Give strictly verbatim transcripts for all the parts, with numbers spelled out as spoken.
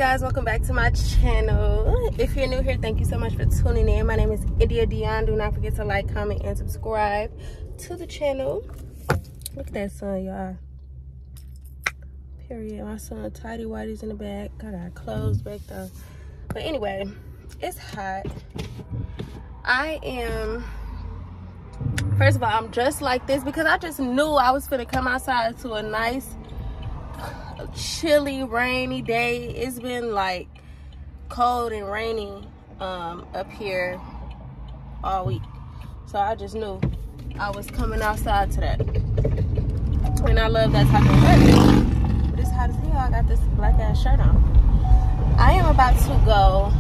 guys, welcome back to my channel. If you're new here, thank you so much for tuning in. My name is India Dion. Do not forget to like, comment, and subscribe to the channel. Look at that sun, y'all. Period. My son tidy whities in the back. I got clothes back though. But anyway, it's hot. I am, first of all, I'm dressed like this because I just knew I was gonna come outside to a nice chilly, rainy day. It's been like cold and rainy um up here all week, so I just knew I was coming outside to that, and I love that type of weather. But it's hot as hell. I got this black ass shirt on. I am about to go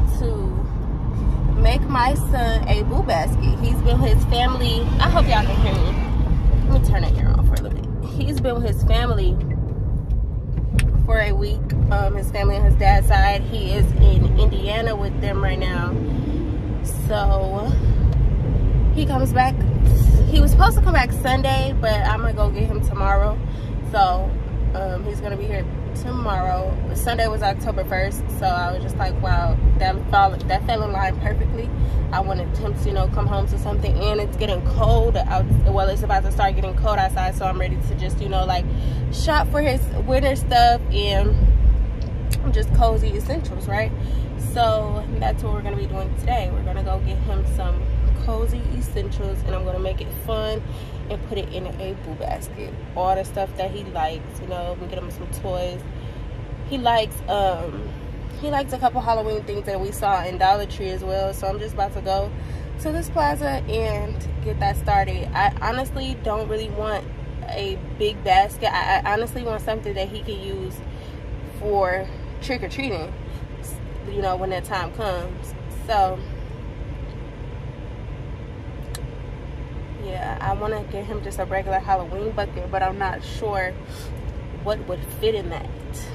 to make my son a boo basket. He's been with his family. I hope y'all can hear me. Let me turn that ear on for a little bit. He's been with his family for a week. Um, his family on his dad's side. He is in Indiana with them right now. So he comes back. He was supposed to come back Sunday, but I'm gonna go get him tomorrow. So um, he's gonna be here tomorrow. Sunday was October first, so I was just like, wow, that fell that fell in line perfectly. I wanted him to, you know, come home to something, and it's getting cold out. Well, it's about to start getting cold outside, so I'm ready to just, you know, like shop for his winter stuff and just cozy essentials, right? So that's what we're gonna be doing today. We're gonna go get him some cozy essentials, and I'm gonna make it fun and put it in a boo basket. All the stuff that he likes, you know, we get him some toys. He likes um he likes a couple Halloween things that we saw in Dollar Tree as well. So I'm just about to go to this plaza and get that started. I honestly don't really want a big basket. I, I honestly want something that he can use for trick-or-treating, you know, when that time comes. So yeah, I want to get him just a regular Halloween bucket, but I'm not sure what would fit in that.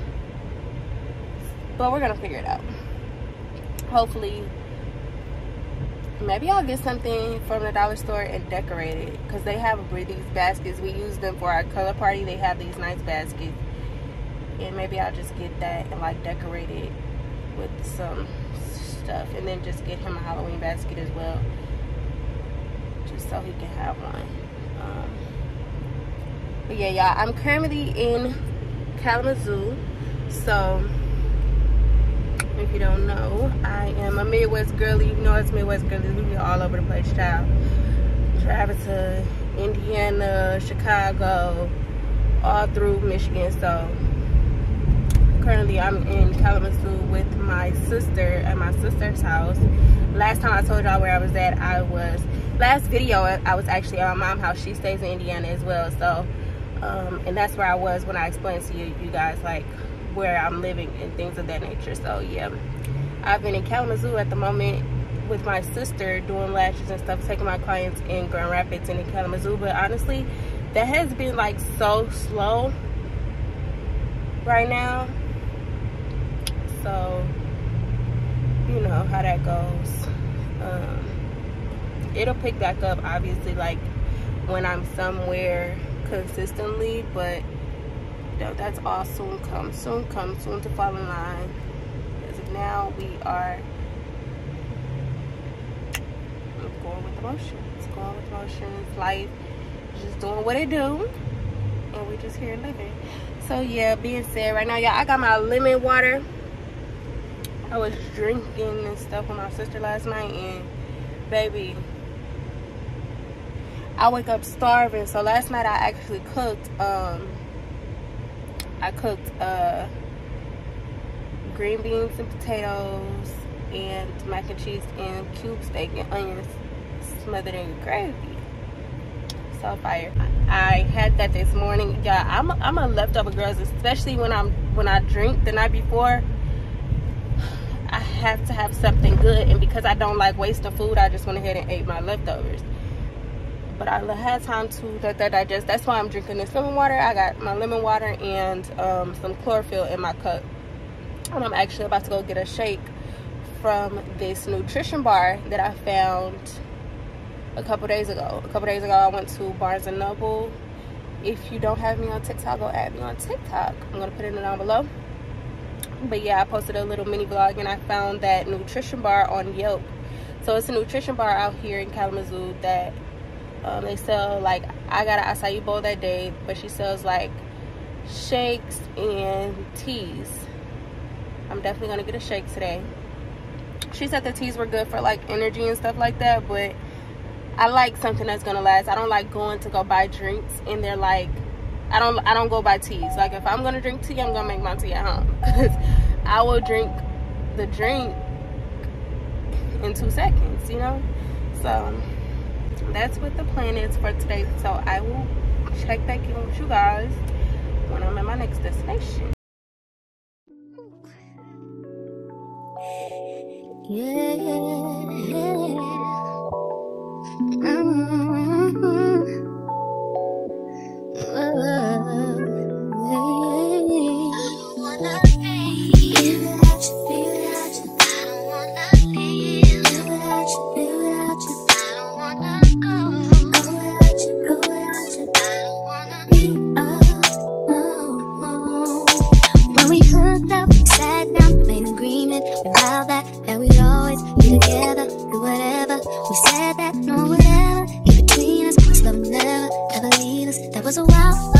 But we're gonna figure it out. Hopefully, maybe I'll get something from the dollar store and decorate it, because they have these baskets. We use them for our color party. They have these nice baskets, and maybe I'll just get that and like decorate it with some stuff, and then just get him a Halloween basket as well, just so he can have one. Um, but yeah, y'all, I'm currently in Kalamazoo. So if you don't know, I am a Midwest girly. You know, it's Midwest girly. We be all over the place, child. Driving to Indiana, Chicago, all through Michigan. So currently I'm in Kalamazoo with my sister at my sister's house. Last time I told y'all where I was at, I was, last video, I was actually at my mom's house. She stays in Indiana as well. So, um, and that's where I was when I explained to you, you guys, like, where I'm living and things of that nature. So yeah, I've been in Kalamazoo at the moment with my sister doing lashes and stuff, taking my clients in Grand Rapids and in Kalamazoo. But honestly, that has been like so slow right now. So you know how that goes. Um, it'll pick back up obviously like when I'm somewhere consistently, but that's all soon come, soon come, soon to fall in line. As of now, we are going with the motions, going with the motions. Life, just doing what it do, and we just here living. So yeah, being said, right now, y'all, I got my lemon water. I was drinking and stuff with my sister last night, and baby, I wake up starving. So last night I actually cooked. Um, I cooked uh, green beans and potatoes and mac and cheese and cube steak and onions smothered in gravy. So fire. I had that this morning. Yeah, I'm a, I'm a leftover girl, especially when I'm when I drink the night before. I have to have something good, and because I don't like wasting food, I just went ahead and ate my leftovers. But I had time to let that digest. That's why I'm drinking this lemon water. I got my lemon water and um, some chlorophyll in my cup. And I'm actually about to go get a shake from this nutrition bar that I found a couple days ago. A couple days ago, I went to Barnes and Noble. If you don't have me on TikTok, go add me on TikTok. I'm going to put it down below. But yeah, I posted a little mini vlog and I found that nutrition bar on Yelp. So it's a nutrition bar out here in Kalamazoo that um, they sell, like, I got an acai bowl that day, but she sells like shakes and teas. I'm definitely gonna get a shake today. She said the teas were good for like energy and stuff like that, but I like something that's gonna last. I don't like going to go buy drinks and they're like, I don't I don't go buy teas. Like, if I'm gonna drink tea, I'm gonna make my tea at home, because I will drink the drink in two seconds, you know. So that's what the plan is for today. So I will check back in with you guys when I'm at my next destination. Yeah, yeah, yeah. Mm-hmm. When we hooked up, sat down, made an agreement, we vowed that, that we'd always be together, do whatever. We said that no one would ever get between us, this love would never, ever leave us. That was a while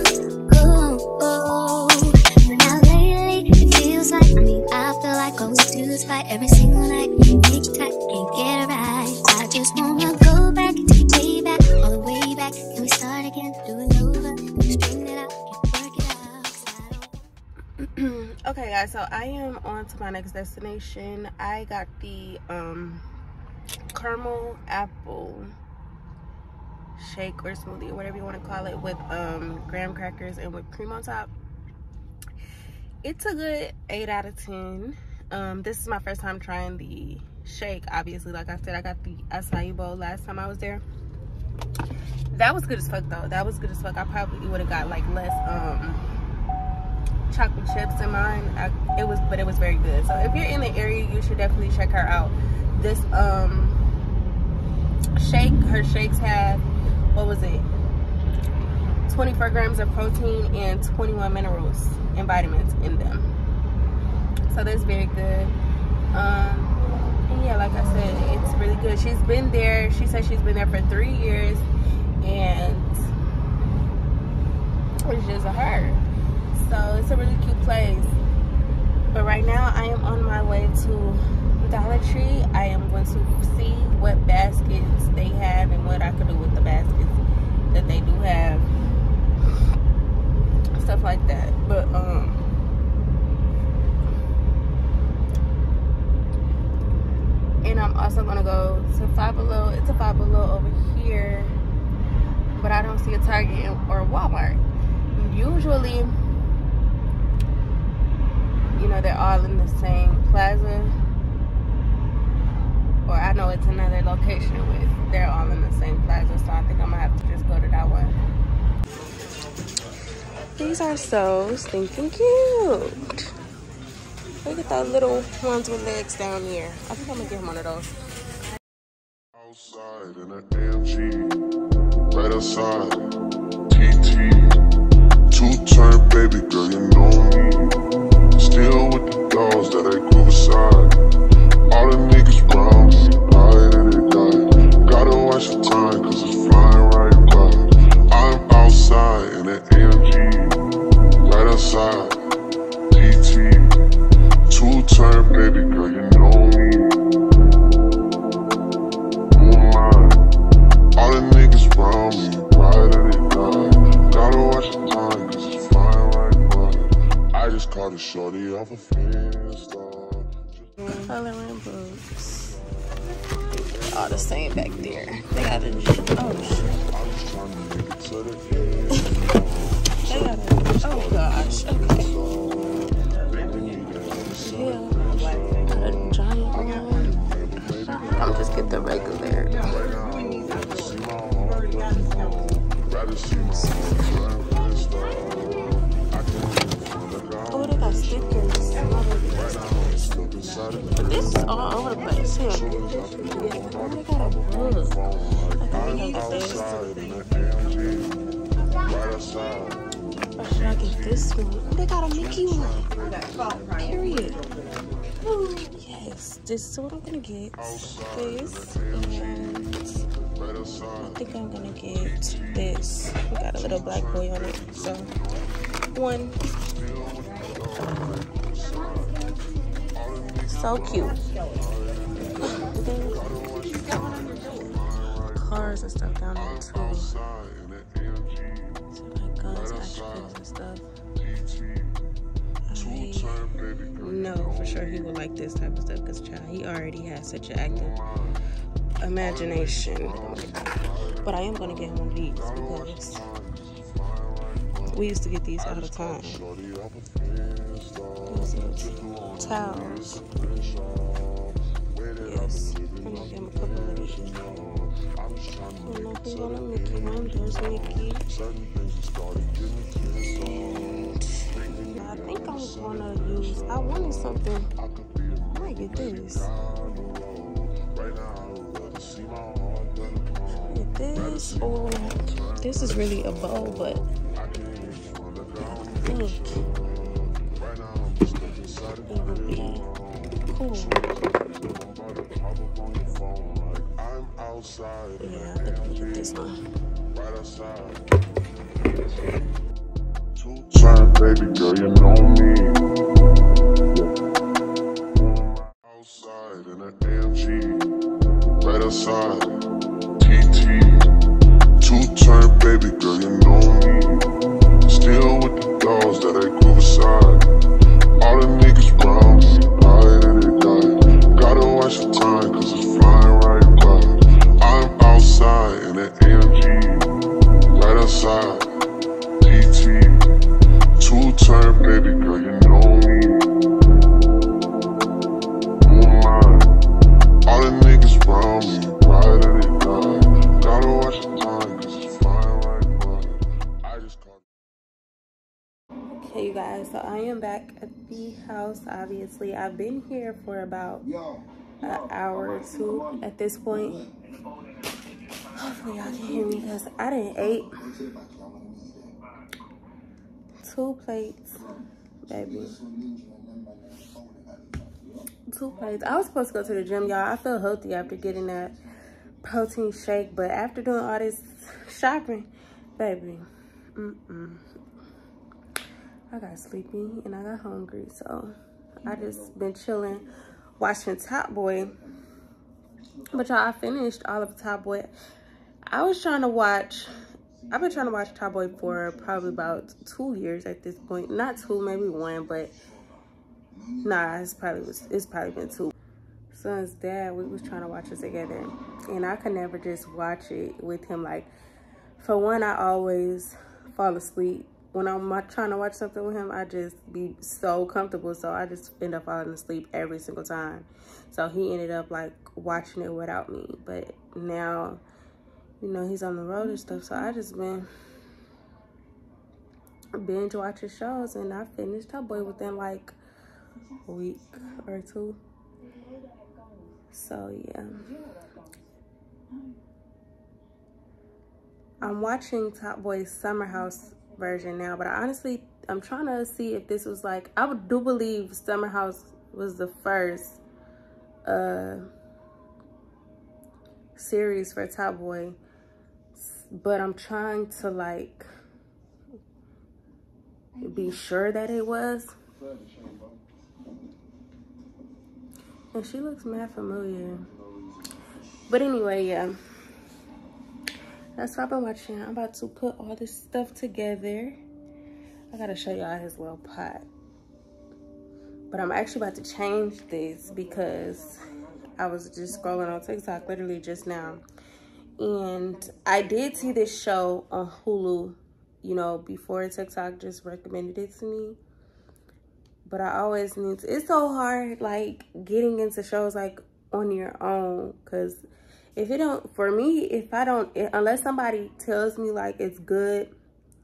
ago. Now lately, it feels like, I mean, I feel like all we do is fight every single night. Each time, can't get it right. I just wanna go back, take it way back, all the way back. Can we start again, do it over, just bring it out, can't work it out, 'cause I don't. Okay guys, so I am on to my next destination. I got the um caramel apple shake or smoothie or whatever you want to call it, with um graham crackers and whipped cream on top. It's a good eight out of ten. Um this is my first time trying the shake. Obviously, like I said, I got the acai bowl last time I was there. That was good as fuck though. That was good as fuck. I probably would have got like less um chocolate chips in mine. I, it was but it was very good. So if you're in the area, you should definitely check her out. This um shake, her shakes have, what was it, twenty-four grams of protein and twenty-one minerals and vitamins in them. So that's very good. Um and yeah, like I said, it's really good. She's been there, she said she's been there for three years and it's just a her. So it's a really cute place. But right now I am on my way to Dollar Tree. I am going to see what baskets they have and what I could do with the baskets that they do have, stuff like that. But um and I'm also gonna go to Five Below. It's a Five Below over here, but I don't see a Target or a Walmart. Usually, you know, they're all in the same plaza, or I know it's another location with, they're all in the same plaza, so I think I'm gonna have to just go to that one. These are so stinking cute. Look at those little ones with legs down here. I think I'm gonna get him one of those. Outside in an A M G, right outside, T T, two-turn baby girl, you know me. Still with the dogs that I grew beside. All the niggas round me, ride and they die. Gotta watch the time, cause it's flying right by. I'm outside in an A M G, right outside, T T, two-turn baby girl, you know me. Who am I? All the niggas round me, ride and they die. Gotta watch the time, cause it's flying right by. I just caught a shorty off a Insta. Coloring books. They're all the same back there. They got a, oh shit. They got a, oh gosh, okay. Yeah, got a giant one. I'm just get the regular. Oh, they got stickers. But this is all over the place. Here. Oh, they got a book. I think they got this. A should I get this one? Oh, they got a Mickey one. Period. Ooh, yes, this is what I'm gonna get. This, and I think I'm gonna get this. We got a little black boy on it, so one. So cute. Cars and stuff down there too. So like guns, action figures and stuff. I know for sure he would like this type of stuff because child, he already has such an active imagination. But I am gonna get him one of these because we used to get these all the time. These are towels. Yes, I'm gonna get him a couple of these. I don't know if he's on a Mickey one. There's Mickey. And I think I'm gonna use, I wanted something. I might get this. Get this, or this is really a bow, but I think it would be cool. Yeah, I think I'll get this one. Two-time baby girl, you know me. Outside in an A M G, right outside, T T. Two-time baby girl, you know me. Still with the dogs that I grew beside. All the niggas round me, right and they die. Gotta watch the time, cause it's flying right by. I'm outside in an A M G, right outside, T T. Two-time baby girl, you know me. Who am I? All the niggas round me, right and they die. Gotta watch the time, cause it's flying right by. I just caught. Okay, you guys, so I am back at the house. Obviously, I've been here for about an hour or two at this point. Hopefully y'all can hear me because I didn't eat two plates, baby. Two plates. I was supposed to go to the gym, y'all. I feel healthy after getting that protein shake, but after doing all this shopping, baby, mm-mm. I got sleepy and I got hungry, so I just been chilling, watching Top Boy. But y'all, I finished all of Top Boy. I was trying to watch, I've been trying to watch Top Boy for probably about two years at this point. Not two, maybe one, but nah, it's probably was it's probably been two. Son's dad, we was trying to watch it together, and I could never just watch it with him. Like, for one, I always fall asleep. When I'm trying to watch something with him, I just be so comfortable, so I just end up falling asleep every single time. So he ended up like watching it without me. But now, you know, he's on the road and stuff, so I just been binge watching shows, and I finished Top Boy within like a week or two. So yeah, I'm watching Top Boy's Summer House version now, but I honestly, I'm trying to see if this was like, I would do believe Summer House was the first uh series for Top Boy, but I'm trying to like be sure that it was. And she looks mad familiar. But anyway, yeah, that's what I've been watching. I'm about to put all this stuff together. I gotta show y'all his little pot. But I'm actually about to change this because I was just scrolling on TikTok literally just now. And I did see this show on Hulu, you know, before TikTok just recommended it to me. But I always need to, it's so hard, like, getting into shows, like, on your own. Because if it don't, for me, if I don't, unless somebody tells me, like, it's good,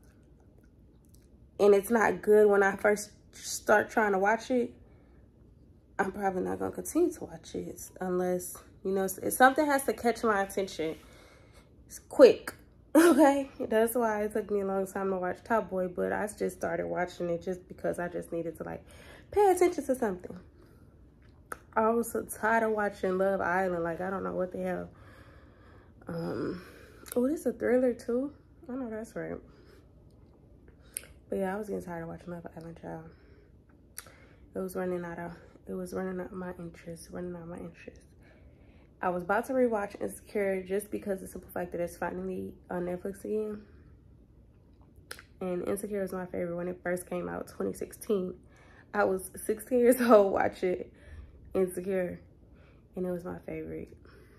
and it's not good when I first start trying to watch it, I'm probably not going to continue to watch it. Unless, you know, if something has to catch my attention, it's quick. Okay, that's why it took me a long time to watch Top Boy, but I just started watching it just because I just needed to like pay attention to something. I was so tired of watching Love Island. Like, I don't know what the hell. Um, oh, this is a thriller too. I know that's right. But yeah, I was getting tired of watching Love Island, child. It was running out of, it was running out of my interest, running out of my interest. I was about to rewatch Insecure just because of the simple fact that it's finally on Netflix again. And Insecure was my favorite when it first came out, twenty sixteen. I was sixteen years old watching Insecure, and it was my favorite.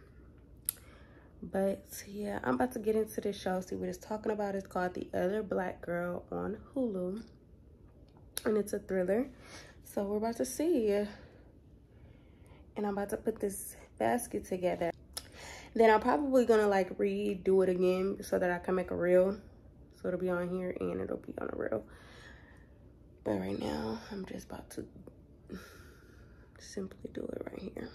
But yeah, I'm about to get into this show, see what it's talking about. It's called The Other Black Girl on Hulu, and it's a thriller. So we're about to see. And I'm about to put this basket together. Then I'm probably gonna like redo it again so that I can make a reel. So it'll be on here and it'll be on a reel. But right now, I'm just about to simply do it right here.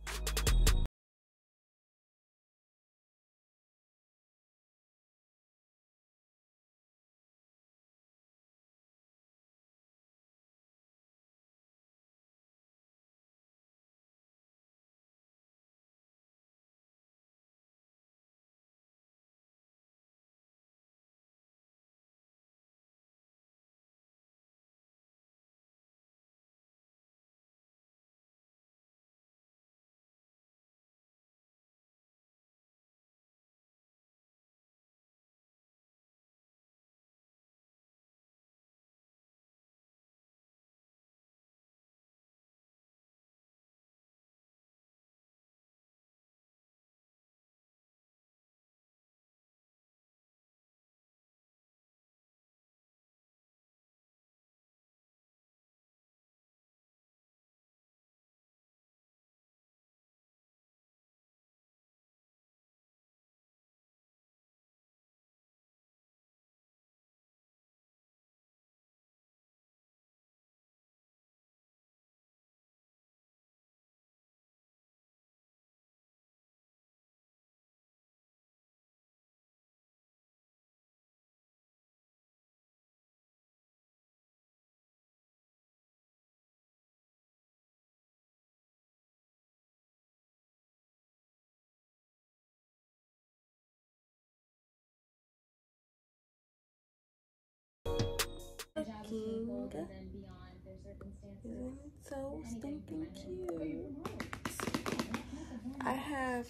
King. Isn't it so stinking cute? I have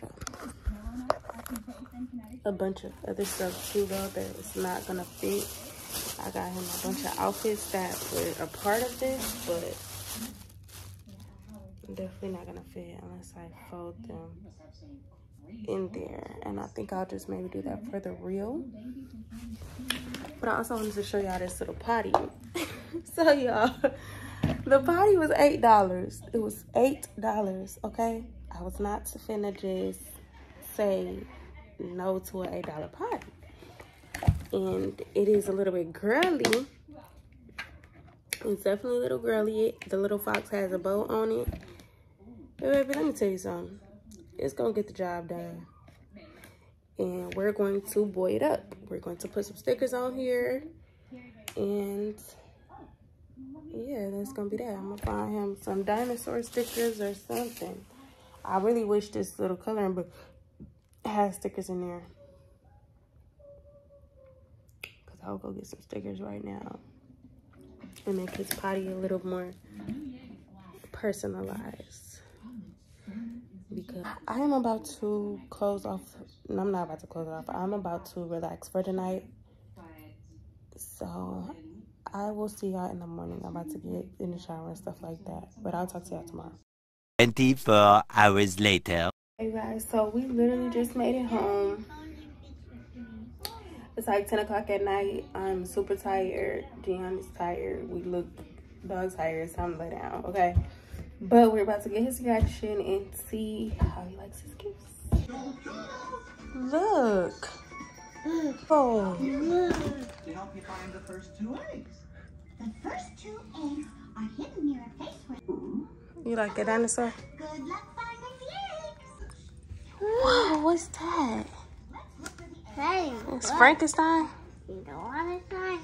a bunch of other stuff too though that is not gonna fit. I got him a bunch of outfits that were a part of this, but definitely not gonna fit unless I fold them in there. And I think I'll just maybe do that for the reel. But I also wanted to show y'all this little potty. So y'all, the potty was eight dollars. It was eight dollars, okay? I was not finna just say no to an eight dollar potty. And it is a little bit girly. It's definitely a little girly. The little fox has a bow on it. But baby, let me tell you something. It's gonna get the job done. And we're going to buoy it up. We're going to put some stickers on here. And yeah, that's gonna be that. I'm gonna find him some dinosaur stickers or something. I really wish this little coloring book has stickers in there. Cause I'll go get some stickers right now. And make his potty a little more personalized. Because I am about to close off. No, I'm not about to close it off. I'm about to relax for the night. So I will see y'all in the morning. I'm about to get in the shower and stuff like that. But I'll talk to y'all tomorrow. twenty-four hours later. Hey guys, so we literally just made it home. It's like ten o'clock at night. I'm super tired. Dion is tired. We look dog tired, so I'm lay down, okay? But we're about to get his reaction and see how he likes his gifts. Look. Oh. To help you find the first two eggs. The first two eggs are hidden near a face with. You like a dinosaur? Good luck finding the eggs. Whoa, what's that? Let's look for the eggs. Hey. It's Frankenstein. You don't want to try.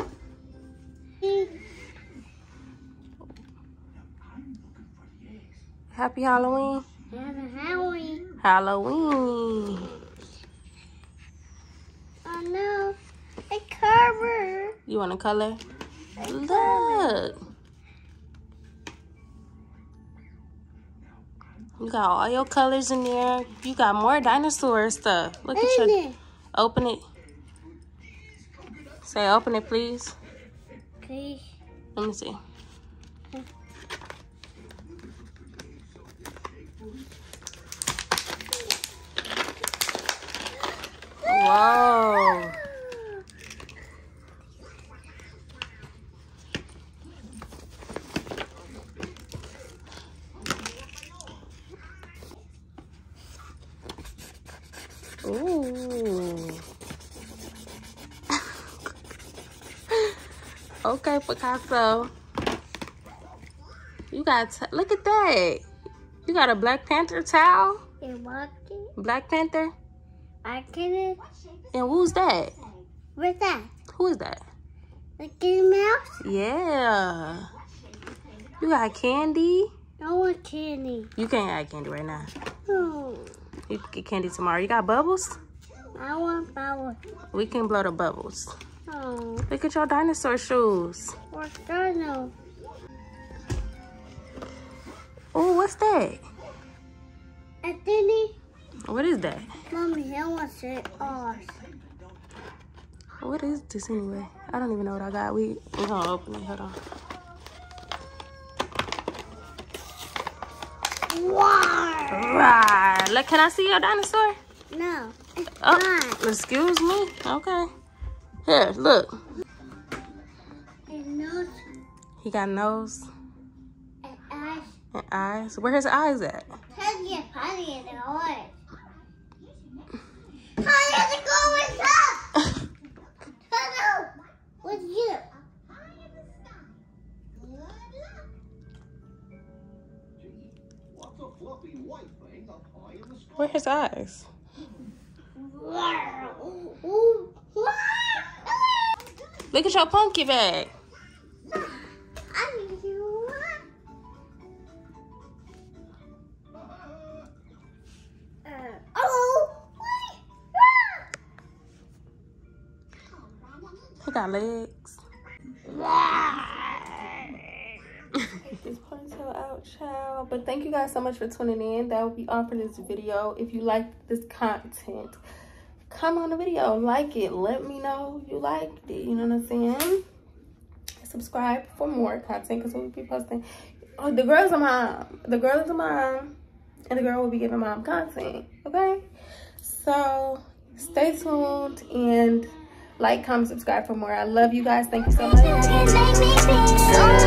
Happy Halloween. Happy Halloween. Halloween. Oh no, a cover. You want to color? Look. You got all your colors in there. You got more dinosaur stuff. Look at your... Open it. Say open it, please. Please. Let me see. Whoa. Ooh. Okay, Picasso. You got, t look at that. You got a Black Panther towel? You're walking. Black Panther? I get it. And who's that? What's that? Who is that? Mickey Mouse? Yeah. You got candy? I want candy. You can't have candy right now. Oh, You can get candy tomorrow. You got bubbles? I want bubbles. We can blow the bubbles. Oh, Look at your dinosaur shoes. what's that? Oh, what's that? I think What is that? Mommy, I want to say ours. What is this anyway? I don't even know what I got. We we gonna open it. Hold on. Wow. Right. Look, can I see your dinosaur? No, it's Oh, not. excuse me. Okay. Here, look. It's nose He got nose and eyes. and eyes. Where his eyes at? Tell you funny in the orange. How does it go with up? Hello, with you. Where his eyes? Look at your punky bag. He got legs. This ponytail out, child. But thank you guys so much for tuning in. That will be all for this video. If you like this content, comment on the video, like it, let me know you liked it. You know what I'm saying? Subscribe for more content because we'll be posting. Oh, the girl's a mom. The girl is a mom, and the girl will be giving mom content. Okay, so stay tuned and like, comment, subscribe for more. I love you guys. Thank you so much.